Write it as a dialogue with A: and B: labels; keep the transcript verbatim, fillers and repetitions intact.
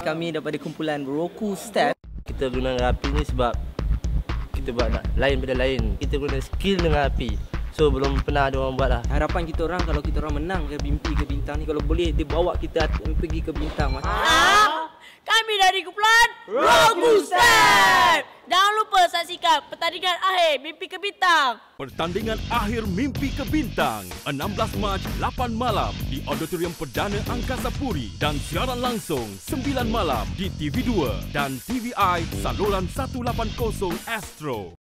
A: Kami daripada kumpulan Roku Step.
B: Kita guna api ni sebab kita buat nak lain benda lain. Kita guna skill dengan api. So belum pernah ada orang buat lah.
A: Harapan kita orang kalau kita orang menang ke Mimpi ke Bintang ni, kalau boleh dia bawa kita pergi ke bintang.
C: Ah, kami dari kumpulan Roku Step. Jangan lupa saksikan pertandingan akhir Mimpi ke Bintang.
D: Pertandingan akhir Mimpi ke Bintang enam belas Mac lapan malam di Auditorium Perdana Angkasa Puri dan siaran langsung sembilan malam di T V dua dan T V I saluran seratus lapan puluh Astro.